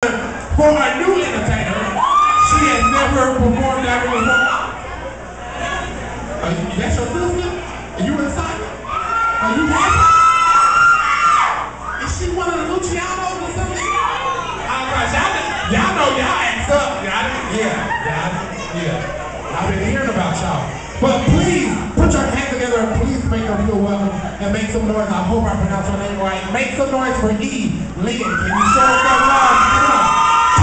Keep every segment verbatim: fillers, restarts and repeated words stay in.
For a new entertainer, she has never performed that before. Are you, that's your sister? Are you excited? Are you happy? Is she one of the Lucianos or something? Alright, y'all, y'all know y'all act up. Y'all, yeah, y'all, yeah. I've been hearing about y'all. But please, put your hands together and please make her feel welcome and make some noise. I hope I pronounced her name right. Make some noise for Elynn. Can you show us some love? Come on.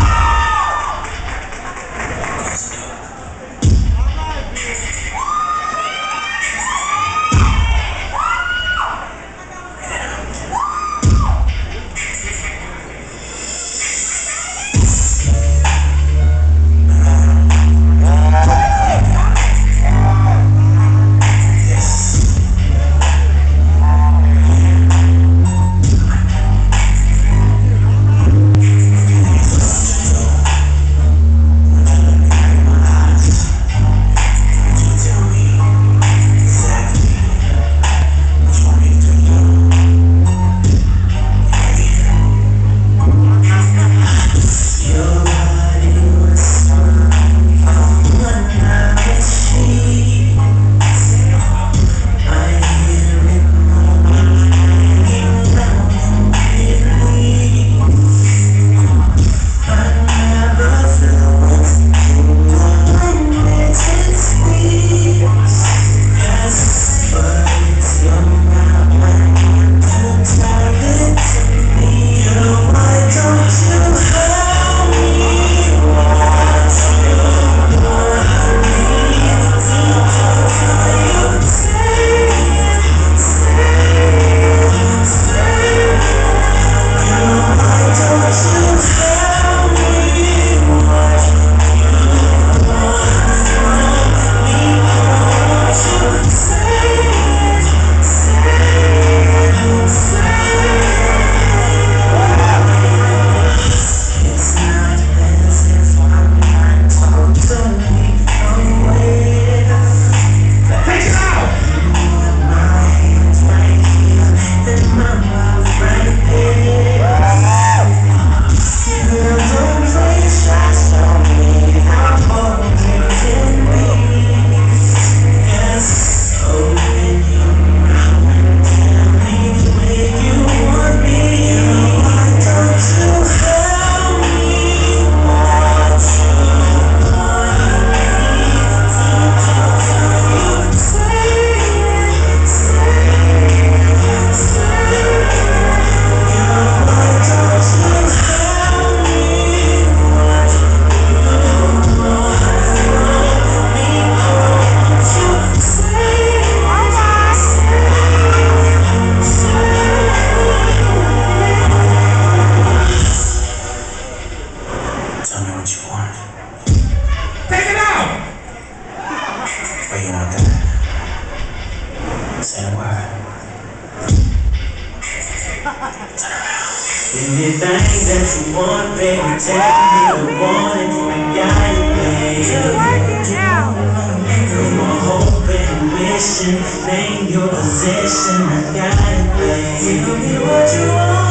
Tell me what you want. Take it out! Or you want that? Say the word. Turn around. Anything that you want, baby, take me to want it. I got it, baby. You're my hope and mission, name your possession. I got it, baby. Tell me what you want.